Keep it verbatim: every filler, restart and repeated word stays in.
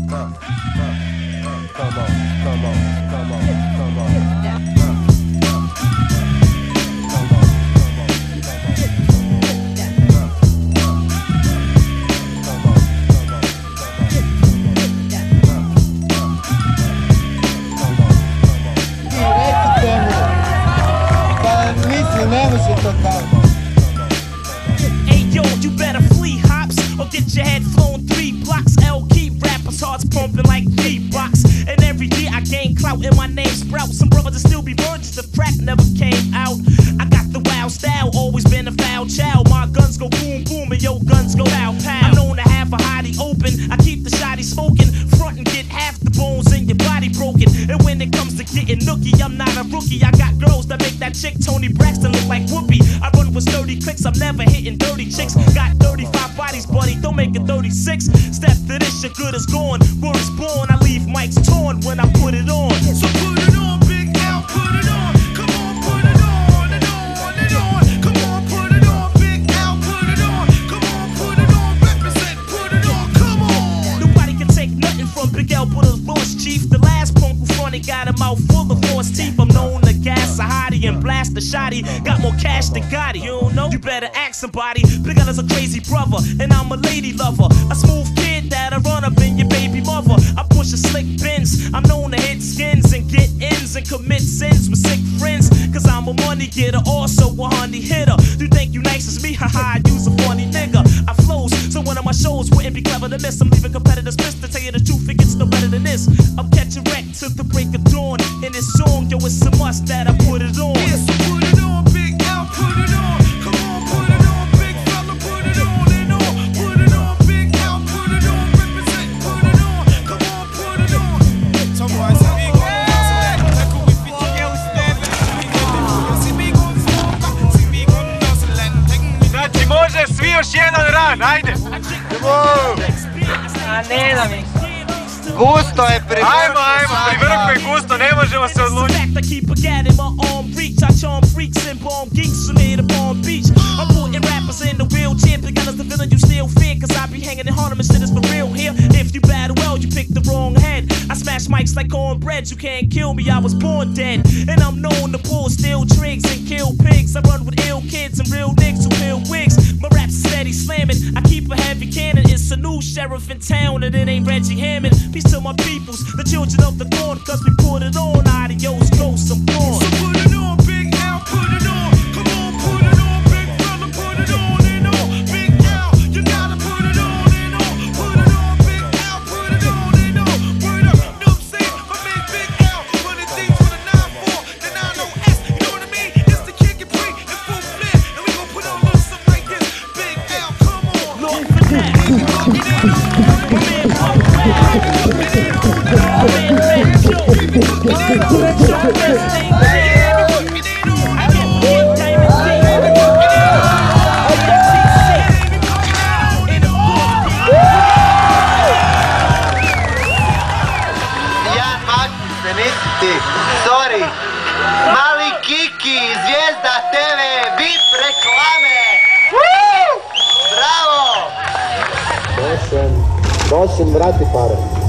Come on, come on, come on, come on. Hey yo, you better flee hops or get your head flown three blocks. L keep rappers hearts pumping like V-Box. And every year I gain clout and my name sprout. Some brothers will still be virgins, the crack never came out. I got the wild style, always been a foul child. My guns go boom boom and your guns go pow pow. I'm known to have a hottie open, I keep the shotty smoking. Front and get half the bones in your body broken. And when it comes to getting nookie, I'm not a rookie. I got girls that make that chick Tony Braxton look like Whoopi. I run with sturdy clicks, I'm never hitting dirty chicks. Got thirty-five bodies, buddy, don't make it thirty-six. Step to this, your good is gone. Word is born, I leave mics torn when I put it on. So put it on, Big Al, put it on. Come on, put it on and on and on. Come on, put it on, Big Al, put it on. Come on, put it on, represent, put it on, come on. Nobody can take nothing from Big Al, but a lost chief. The last punk who fronted got a mouth full of false teeth. I'm known to gas a hottie and blast a shotty. Got more cash than Gotti. You don't know? You better ask somebody. Big Al is a crazy brother, and I'm a lady lover. A smooth kid that'll run up in your baby mother. I push a slick Benz. I'm known to hit skins and get ins and commit sins with sick friends. Cause I'm a money getter, also a honey hitter. You think you nice as me? Haha, you's a funny nigga. I flows, so one of my shows wouldn't be clever to miss. I'm leaving competitors pissed. To tell you the truth, it gets no better than this. I'm catching wreck till the break of dawn. In this song, yo, it's a must that I put it on. Yeah, so put it on, Big Al, put it on. Come on, put it on, big fella, put it on and on. Put it on, Big Al, put it on, represent, put it on. Come on, put it on. Tom boy, see me go down, like who we fit together, stand up. See me go smoke, see me go down, and take me. Znači može svi još jedan ran, ajde! A ne da mi. Gusto je privrh. Ajmo, ajmo, privrh je gusto, ne možemo se odlučiti. I charm freaks and bomb geeks who made a Palm Beach. I'm putting rappers in the wheelchair. Big Al is the villain you still fear. Cause I be hanging in Harlem and shit is for real here. If you battle well, you pick the wrong head. I smash mics like cornbread. You can't kill me, I was born dead. And I'm known to pull steel trigs and kill pigs. I run with ill kids and real niggas who peel wigs. My rap's steady slamming. I keep a heavy cannon. It's a new sheriff in town and it ain't Reggie Hammond. Peace to my peoples, the children of the dawn. Cause we put it on. Adios, ghosts, I'm gone. So put it on, Big Al, put it on. Come on, put it on, big fella, put it on and on. Big Al, you gotta put it on and on. Put it on, Big Al, put it on and on. Word up, know what I'm saying? My man Big Al, running things with a nine four, the nine oh S, you know what I mean? It's the kick and break and full flip, and we gon' put on a little something like this. Big Al, come on. Lord for that. We rockin' it on. My man Punk Rap. We rockin' it on. My man Red Joe. We rockin' it on. Your best thing there. Sorry, Mali Kiki, Zvijezda te ve, V I P reklame. Bravo! Nosim, nosim, vrati pare.